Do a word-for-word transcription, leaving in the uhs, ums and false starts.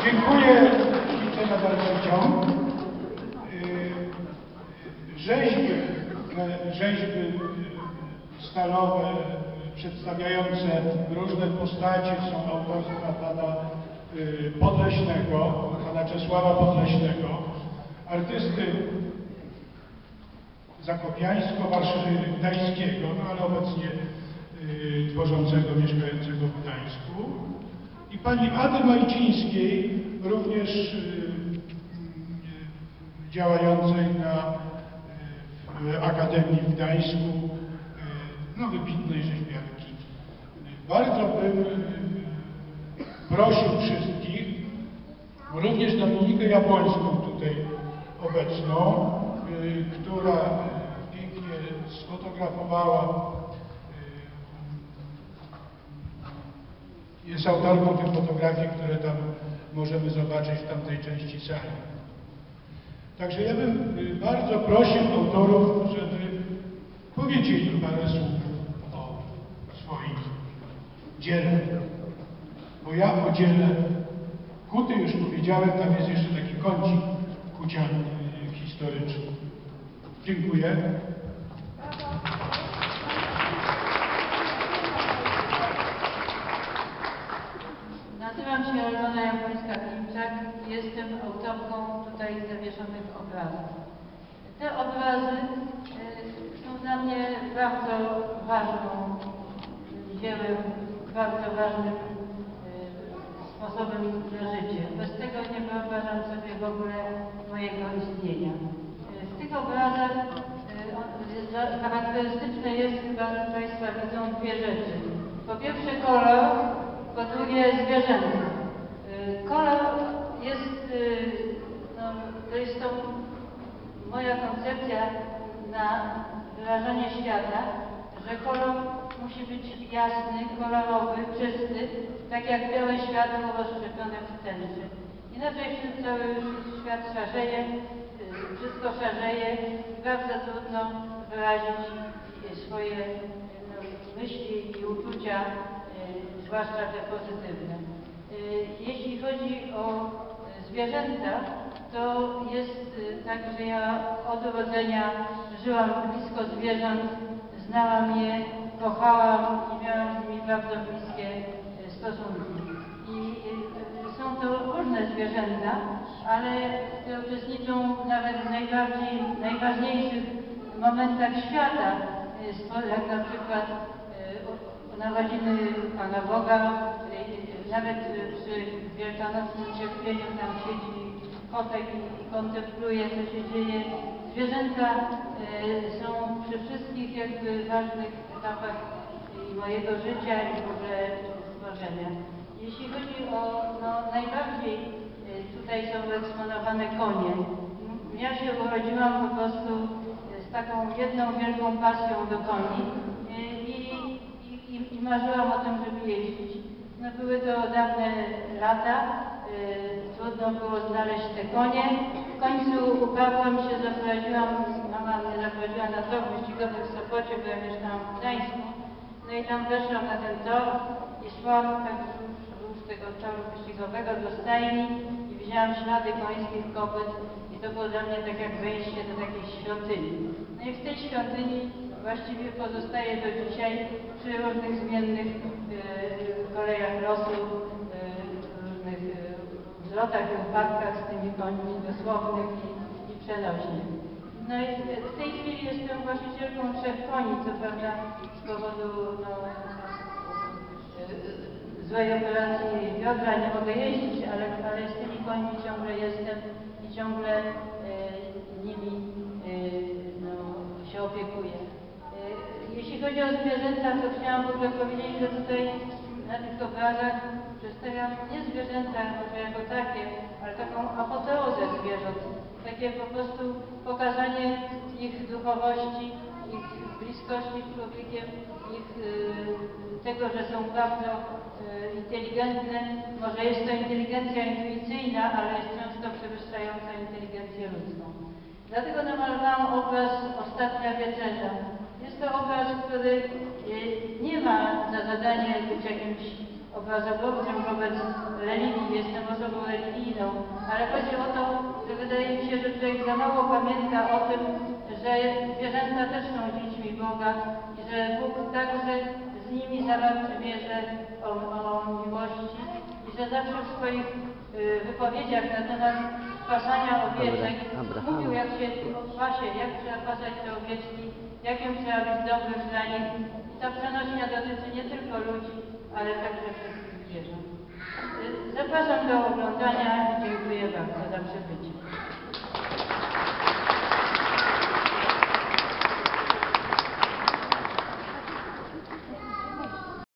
Dziękuję, liczę na dalszy ciąg. Rzeźby, rzeźby stalowe przedstawiające różne postacie są autorstwa pana Podleśnego, pana Czesława Podleśnego, artysty zakopiańsko-gdańskiego, no ale obecnie y, tworzącego, mieszkającego w Gdańsku, i pani Ady Majcińskiej, również y, y, działającej na, y, w Akademii w Gdańsku, y, no wybitnej rzeźbiarki. Bardzo bym y, prosił wszystkich, również Dominikę Jabłońską tutaj obecną, y, która pięknie sfotografowała, y, jest autorką tych fotografii, które tam możemy zobaczyć w tamtej części sali. Także ja bym y, bardzo prosił autorów, żeby powiedzieli parę słów o swoim dziele. Bo ja o dziele Kuty już powiedziałem, tam jest jeszcze taki kącik kuciany historyczny. Dziękuję. Nazywam się Aldona Jabłońska-Klimczak i jestem autorką tutaj zawieszonych obrazów. Te obrazy y, są dla mnie bardzo ważną dziełem, bardzo ważnym sposobem na życie. Bez tego nie wyobrażam sobie w ogóle mojego istnienia. W tych obrazach charakterystyczne jest, chyba Państwa widzą, dwie rzeczy. Po pierwsze kolor, po drugie zwierzęta. Kolor jest, no, to jest to moja koncepcja na wyrażanie świata, że kolor musi być jasny, kolorowy, czysty, tak jak białe światło rozszczepione w tęczy. Inaczej cały świat szarzeje, wszystko szarzeje i bardzo trudno wyrazić swoje no, myśli i uczucia, zwłaszcza te pozytywne. Jeśli chodzi o zwierzęta, to jest tak, że ja od urodzenia żyłam blisko zwierząt, znałam je, kochałam i miałam z nimi bardzo bliskie stosunki. I są to różne zwierzęta, ale uczestniczą nawet w najbardziej, najważniejszych momentach świata, jak na przykład narodziny Pana Boga, nawet przy wielkanocnym cierpieniu tam siedzi kotek i kontempluje, co się dzieje. Zwierzęta są przy wszystkich jakby ważnych etapach i mojego życia i w ogóle stworzenia. Jeśli chodzi o, no najbardziej tutaj są wyeksponowane konie. Ja się urodziłam po prostu z taką jedną wielką pasją do koni i, i, i marzyłam o tym, żeby jeździć. No były to dawne lata, trudno było znaleźć te konie. W końcu uparłam się, zaprowadziłam, mama mnie zaprowadziła na tor wyścigowy w Sopocie, bo ja mieszkałam w Gdańsku. No i tam weszłam na ten tor i szłam tak wzdłuż tego toru wyścigowego do stajni i widziałam ślady końskich kopyt i to było dla mnie tak jak wejście do takiej świątyni. No i w tej świątyni właściwie pozostaje do dzisiaj przy różnych zmiennych e, kolejach losu, e, różnych e, wzlotach i upadkach z tymi końmi dosłownych i, i przenośnych. No i w tej chwili jestem właścicielką trzech koni, co prawda z powodu no, złej operacji biodra nie mogę jeździć, ale, ale z tymi końmi ciągle jestem i ciągle e, nimi e, no, się opiekuję. E, jeśli chodzi o zwierzęta, to chciałam w ogóle powiedzieć, że tutaj na tych obrazach przedstawiam nie zwierzęta może jako takie, ale taką apoteozę zwierząt. Takie po prostu pokazanie ich duchowości, ich bliskości z człowiekiem, ich y, tego, że są bardzo y, inteligentne. Może jest to inteligencja intuicyjna, ale jest często przewyższająca inteligencję ludzką. Dlatego namalowałam obraz Ostatnia Wieczerza. Jest to obraz, który y, nie ma za zadanie być jakimś obrazotwórczym wobec religii jestem osobą religijną, ale chodzi o to, że wydaje mi się, że człowiek za mało pamięta o tym, że zwierzęta też są dziećmi Boga i że Bóg także z nimi zawarł przymierze o, o miłości i że zawsze w swoich y, wypowiedziach na temat pasania owieczek mówił, jak się pasie, jak trzeba pasać te owieczki, jakim trzeba być dobrym dla nich. I ta przenośnia dotyczy nie tylko ludzi, ale także wszystkich zwierząt. Y, Zapraszam do oglądania i dziękuję bardzo za przybycie.